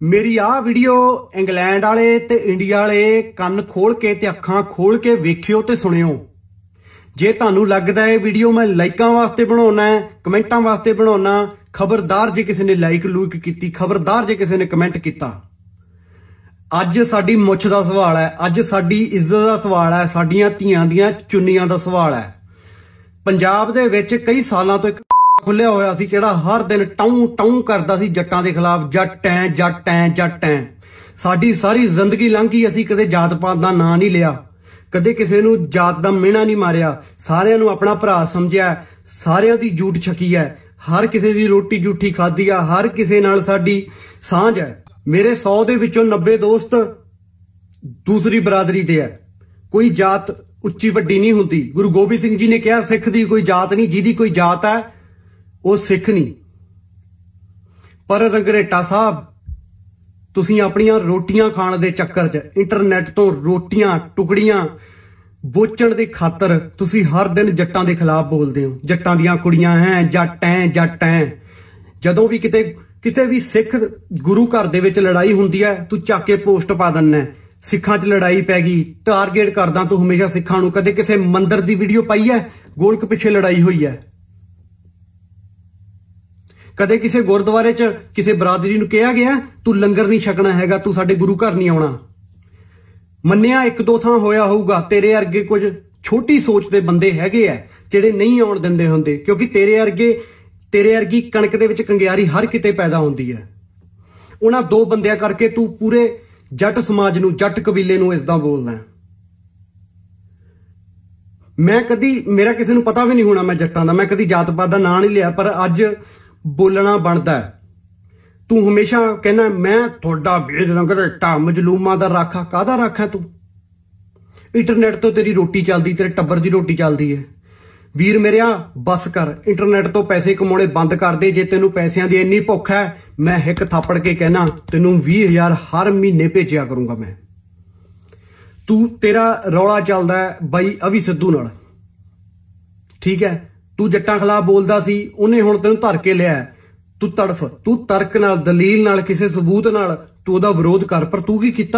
मेरी आ video England वाले ते इंडिया वाले कन्न खोल के ते अखां खोल के वेखियो ते सुनियो। जे तुहानू लगदा है वीडियो मैं लाइकां वास्ते बनाउणा है, कमेंटां वास्ते बनाउणा, खबरदार जे किसी ने लाइक लूक कीती, खबरदार जे किसी ने कमेंट कीता। अज साडी मुछ दा सवाल है, अज साडी इज्जत दा सवाल है, साडियां धीआं दियां चुन्नियां दा सवाल है। पंजाब दे विच कई सालां तो एक खुलिया होया सी जेड़ा हर दिन टाऊ टाऊ करदा सी जट्टां दे खिलाफ, जट ऐ जट ऐ जट ऐ। साडी सारी जिंदगी लंघी, असीं कदे जात पात दा नां नहीं लिया, कदे किसी नूं जात दा मिहना नहीं मारिया, सारिआं नूं अपना भरा समझिआ, सारिआं दी जूठ छकी है, हर किसी दी रोटी जूठी खाधी आ, हर किसी नाल साडी सांझ है। मेरे 100 दे विचों 90 दोस्त दूसरी बरादरी दे है। कोई जात उच्ची वड्डी नहीं हुंदी। गुरु गोबिंद सिंह जी ने कहा सिख दी कोई जात नहीं, जिहदी कोई जात है वो सिख नहीं। पर रंगरेटा साहब, तुसीं अपनियां रोटियां खाण दे चक्कर च इंटरनेट तो रोटियां टुकड़ियां बोचण दे खातर तुसीं हर दिन जट्टां दे खिलाफ बोलदे हो। जट्टां दियां कुड़ियां हैं, जट ऐ जट ऐ। जदों भी किते भी सिख गुरु घर दे विच लड़ाई हुंदी है, तू चक के पोस्ट पा दिंदा है, सिखां च लड़ाई पै गई, टारगेट करदा तू हमेशा सिखां नूं। कदे किसे मंदिर दी वीडियो पाई है, गोलक पिछे लड़ाई हुई है। कदे किसी गुरुद्वारे च किसी बरादरी नूं कहा गया तू लंगर नहीं छकना हैगा, तू साडे गुरु घर नहीं आउणा। मन्निया एक दो थां होया होऊगा, तेरे अरगे कुछ छोटी सोच दे बंदे हैगे आ जेड़े नहीं आउण दिंदे हुंदे, क्योंकि तेरे अर्गी कणक दे विच कंगियारी हर किते पैदा हुंदी है। उन्हां दो बंदियां करके तू पूरे जट समाज नूं, जट कबीले नूं इसदा बोलदा है। मैं कदी, मेरा किसी नूं पता भी नहीं होना मैं जट्टां दा, मैं कदी जात पात दा नां नहीं लिया, पर अज बोलना बनदा है। तू हमेशा कहना मैं थोड़ा भेज रंगरेटा मजलूमा दा राखा। कादा राखा तू? इंटरनेट तो तेरी रोटी चलदी, तेरे टब्बर दी रोटी चलदी है। वीर मेरिया बस कर, इंटरनेट तो पैसे कमाने बंद कर दे। जे तेनू पैसिਆਂ ਦੀ ਇੰਨੀ ਭੁੱਖ है, मैं हिक थापड़ के कहना तेनू 20,000 हर महीने भेजिया करूंगा मैं। तू तेरा रौला चलदा है बाई अवी सिद्धू नाल, ठीक है? तू जट्टां खिलाफ बोलदा सी, उन्हें हुण तेनू धर के लिया। तू तड़फ, तू तर्क नाल, दलील नाल, किसी सबूत नाल तू ओदा विरोध कर। पर तू की कीता?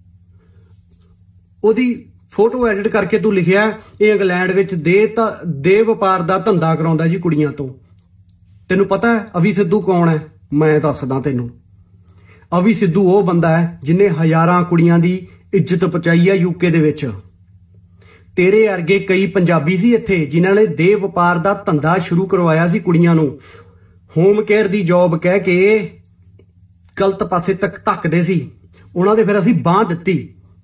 ओदी फोटो एडिट करके तू लिखिया ये इंग्लैंड विच दे वपार दा धंधा कराउंदा जी कुड़ियां तो। तेनू पता है अवी सिद्धू कौन है? मैं दसदा तेनू। अवी सिद्धू वो बंदा है जिन्हें हजारां कुड़ियां दी इज्जत पहुंचाई है यूके दे विच। तेरे अरगे कई पंजाबी सी इत्थे जिन्हां ने दे वपार दा धंधा शुरू करवाया सी कुड़ियां नूं। होम केयर दी जॉब कह के गलत पासे तक धक्कदे सी, उन्हां दे फिर असीं बांह दित्ती।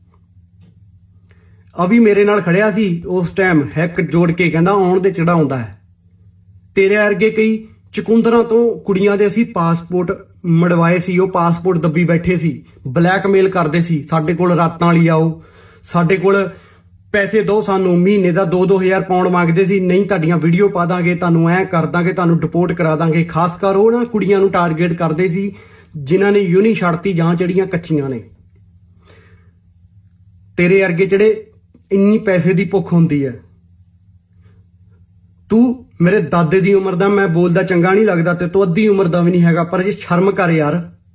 अभी मेरे नाल खड़िया सी उस टाइम, हैक जोड़ के कहंदा आउण दे चढ़ाउंदा है। तेरे अरगे कई चकुंदरां तो कुड़ियां दे असीं पासपोर्ट मड़वाए सी, ओह पासपोर्ट दब्बी बैठे सी, ब्लैकमेल करदे सी, साडे कोल रातां वाली आओ, साडे कोल पैसे दो, सानू महीने दा 2-2 पाउंड मंगदे सी, नहीं तुहाडीआं वीडियो पा दांगे, तुहानू ऐ कर दांगे, तुहानू डिपोर्ट करा दांगे। खास कर ओह ना कुड़ियां नू टारगेट करदे सी जिन्हां ने यूनी छड्डती जां ਜਿਹੜੀਆਂ कच्चियां ने। तेरे अरगे ਜਿਹੜੇ इन्नी पैसे दी भुख हुंदी है। तू मेरे दादे दी उम्र दा, मैं बोलदा चंगा नहीं लगदा ते तू अद्धी उम्र दा भी नहीं हैगा, पर जे शर्म कर यार।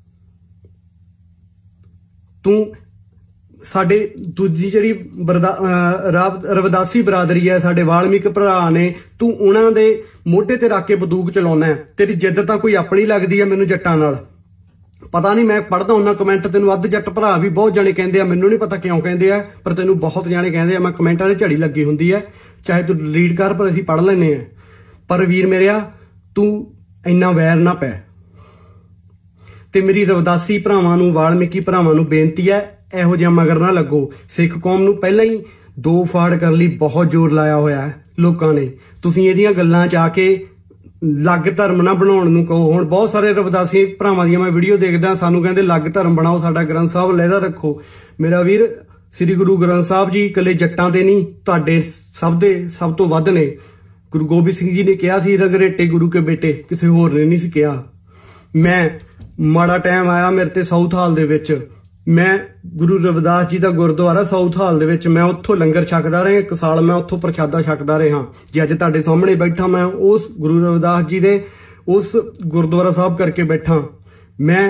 तू साडे दूजी जिहड़ी रविदासी बरादरी है, साडे वाल्मीक भरा ने, तू उन्हां दे मोढे ते रख के बंदूक चलाउणा है। तेरी जिद्द तां कोई अपनी लगदी है मैनूं जट्टां नाल। पता नहीं, मैं पढ़दा हुन्ना कमेंट, तेनू अध जट भरा भी बहुत जाने कहंदे आ, मैनू नहीं पता क्यों कहंदे आ, पर तेनू बहुत जाने कहंदे आ। मैं कमेंटां दे झड़ी लगी हुंदी है, चाहे तू डिलीट कर, पर असीं पढ़ लैने आ। पर वीर मेरिया तू इन्ना वैर ना पै। ते मेरी रविदासी भरावां नू, वाल्मीकी भरावां नू बेनती है, इहो जिहा मगर ना लगो। सिख कौम नू पहलां ही दो फाड़ कर लई बहुत जोर लाया होया है लोकां ने। तुसीं इहदियां गल्लां च आके लग धर्म ना बनाउण नूं कहो। हुण बहुत सारे रविदासी भरावां दी मैं वीडियो देखदा, सानू कहंदे लग धर्म बनाओ, साडा ग्रंथ साहब लहदा रखो। मेरा वीर श्री गुरु ग्रंथ साहब जी कले जट्टां दे नहीं, तुहाडे सब दे सब तो वध ने। गुरु गोबिंद सिंह जी ने कहा सी रंगरेटे गुरु के बेटे, किसी होर ने नहीं सी कहा। मैं माड़ा टाइम आया मेरे ते साउथ हाल दे विच, मैं गुरु रविदास जी का गुरुद्वारा साउथ हाल दे विच, मैं उत्थों लंगर छकदा रहा, 1 साल मैं उत्थों प्रशादा छकदा रहा। जे अज तुहाडे सामने बैठा मैं उस गुरु रविदास जी दे उस गुरुद्वारा साहब करके बैठा। मैं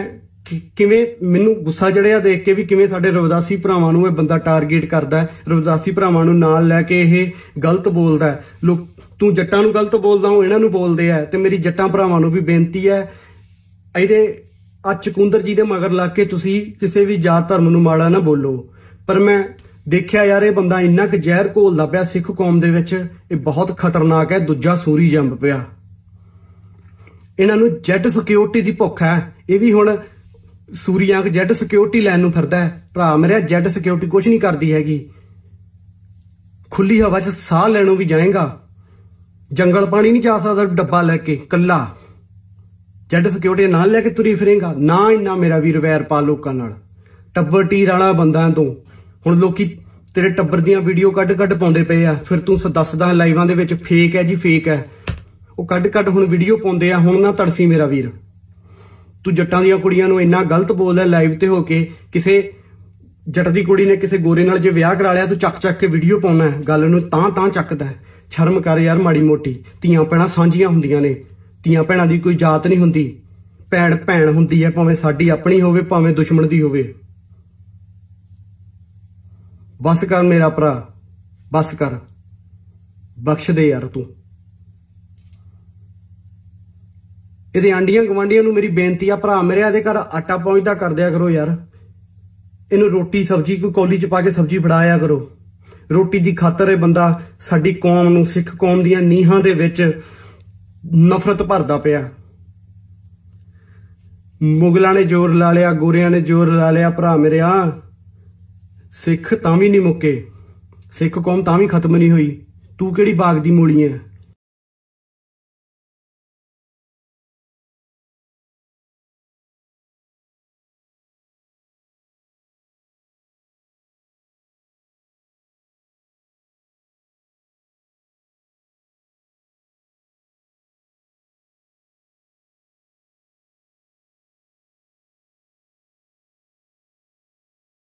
ਕਿਵੇਂ ਮੈਨੂੰ ਗੁੱਸਾ ਚੜਿਆ ਦੇਖ ਕੇ ਵੀ ਕਿਵੇਂ ਸਾਡੇ ਰਵਿਦਾਸੀ ਭਰਾਵਾਂ ਨੂੰ ਇਹ ਬੰਦਾ ਟਾਰਗੇਟ ਕਰਦਾ ਹੈ, ਰਵਿਦਾਸੀ ਭਰਾਵਾਂ ਨੂੰ ਨਾਲ ਲੈ ਕੇ ਇਹ ਗਲਤ ਬੋਲਦਾ ਹੈ। ਲੋਕ ਤੂੰ ਜੱਟਾਂ ਨੂੰ ਗਲਤ ਬੋਲਦਾ, ਉਹ ਇਹਨਾਂ ਨੂੰ ਬੋਲਦੇ ਆ। ਤੇ ਮੇਰੀ ਜੱਟਾਂ ਭਰਾਵਾਂ ਨੂੰ ਵੀ ਬੇਨਤੀ ਹੈ, ਇਹਦੇ ਚਕੁੰਦਰ ਜੀ ਦੇ ਮਗਰ ਲੱਗ ਕੇ ਤੁਸੀਂ ਕਿਸੇ ਵੀ ਜਾਤ ਧਰਮ ਨੂੰ ਮਾੜਾ ਨਾ ਬੋਲੋ। ਪਰ ਮੈਂ ਦੇਖਿਆ ਯਾਰ, ਇਹ ਬੰਦਾ ਇੰਨਾ ਕੁ ਜ਼ਹਿਰ ਘੋਲਦਾ ਪਿਆ ਸਿੱਖ ਕੌਮ ਦੇ ਵਿੱਚ, ਇਹ ਬਹੁਤ ਖਤਰਨਾਕ ਹੈ। ਦੂਜਾ ਸੂਰੀ ਜੰਮ ਪਿਆ। ਇਹਨਾਂ ਨੂੰ ਜੈਡ ਸਿਕਿਉਰਿਟੀ ਦੀ ਭੁੱਖ ਹੈ। ਇਹ ਵੀ ਹੁਣ ਸੂਰੀਆਂ ਕ ਜੈਡ ਸਿਕਿਉਰਿਟੀ ਲੈਣ ਨੂੰ ਫਿਰਦਾ ਹੈ। ਭਰਾ ਮੇਰਾ, ਜੈਡ ਸਿਕਿਉਰਿਟੀ ਕੁਝ ਨਹੀਂ ਕਰਦੀ ਹੈਗੀ। ਖੁੱਲੀ ਹਵਾ 'ਚ ਸਾਹ ਲੈਣੋਂ ਵੀ ਜਾਏਗਾ, ਜੰਗਲ ਪਾਣੀ ਨਹੀਂ ਜਾ ਸਕਦਾ ਡੱਬਾ ਲੈ ਕੇ ਕੱਲਾ। ਜੈਡ ਸਿਕਿਉਰਿਟੀ ਨਾਲ ਲੈ ਕੇ ਤੁਰੀ ਫਿਰੇਗਾ ਨਾ। ਇੰਨਾ ਮੇਰਾ ਵੀਰ ਵੈਰ ਪਾ ਲੋਕਾਂ ਨਾਲ। ਟੱਬਰ ਟੀਰ ਵਾਲਾ ਬੰਦਾ ਤੂੰ। ਹੁਣ ਲੋਕੀ ਤੇਰੇ ਟੱਬਰ ਦੀਆਂ ਵੀਡੀਓ ਕੱਢ ਪਾਉਂਦੇ ਪਏ ਆ, ਫਿਰ ਤੂੰ ਦੱਸਦਾ ਲਾਈਵਾਂ ਦੇ ਵਿੱਚ ਫੇਕ ਹੈ ਜੀ, ਫੇਕ ਹੈ। ਉਹ ਕੱਢ ਹੁਣ ਵੀਡੀਓ ਪਾਉਂਦੇ ਆ। ਹੁਣ ਨਾ ਤੜਫੀ ਮੇਰਾ ਵੀਰ, ਤੂੰ ਜੱਟਾਂ ਦੀਆਂ ਕੁੜੀਆਂ ਨੂੰ ਇੰਨਾ ਗਲਤ ਬੋਲਦਾ ਲਾਈਵ ਤੇ ਹੋ ਕੇ। ਕਿਸੇ ਜੱਟ ਦੀ ਕੁੜੀ ਨੇ ਕਿਸੇ ਗੋਰੇ ਨਾਲ ਜੇ ਵਿਆਹ ਕਰਾ ਲਿਆ, ਤੂੰ ਚੱਕ ਕੇ ਵੀਡੀਓ ਪਾਉਣਾ, ਗੱਲ ਨੂੰ ਤਾਂ ਚੱਕਦਾ। ਸ਼ਰਮ ਕਰ ਯਾਰ ਮਾੜੀ ਮੋਟੀ। ਧੀਆਂ ਭੈਣਾਂ ਸਾਂਝੀਆਂ ਹੁੰਦੀਆਂ ਨੇ, ਧੀਆਂ ਭੈਣਾਂ ਦੀ ਕੋਈ ਜਾਤ ਨਹੀਂ ਹੁੰਦੀ। ਭੈਣ ਹੁੰਦੀ ਹੈ, ਭਾਵੇਂ ਸਾਡੀ ਆਪਣੀ ਹੋਵੇ ਭਾਵੇਂ ਦੁਸ਼ਮਣ ਦੀ ਹੋਵੇ। ਬਸ ਕਰ ਮੇਰਾ ਭਰਾ, ਬਸ ਕਰ, ਬਖਸ਼ ਦੇ ਯਾਰ ਤੂੰ। ਇਹਦੇ ਆਂਡੀਆਂ ਗਵਾਂਡੀਆਂ ਨੂੰ ਮੇਰੀ ਬੇਨਤੀ ਆ, ਭਰਾ ਮੇਰੇ, ਇਹਦੇ ਘਰ ਆਟਾ ਪਹੁੰਚਦਾ ਕਰ ਦਿਆ ਕਰੋ ਯਾਰ। ਇਹਨੂੰ ਰੋਟੀ ਸਬਜ਼ੀ ਕੋਈ ਕੌਲੀ 'ਚ ਪਾ ਕੇ ਸਬਜ਼ੀ ਫੜਾਇਆ ਕਰੋ। ਰੋਟੀ ਦੀ ਖਾਤਰ ਇਹ ਬੰਦਾ ਸਾਡੀ ਕੌਮ ਨੂੰ, ਸਿੱਖ ਕੌਮ ਦੀਆਂ ਨੀਹਾਂ ਦੇ ਵਿੱਚ ਨਫ਼ਰਤ ਭਰਦਾ ਪਿਆ। ਮੁਗਲਾਂ ਨੇ ਜ਼ੋਰ ਲਾ ਲਿਆ, ਗੋਰਿਆਂ ਨੇ ਜ਼ੋਰ ਲਾ ਲਿਆ। ਭਰਾ ਮੇਰਿਆ, ਸਿੱਖ ਤਾਂ ਵੀ ਨਹੀਂ ਮੁੱਕੇ, ਸਿੱਖ ਕੌਮ ਤਾਂ ਵੀ ਖਤਮ ਨਹੀਂ ਹੋਈ। ਤੂੰ ਕਿਹੜੀ ਬਾਗ ਦੀ ਮੂਲੀ ਹੈ?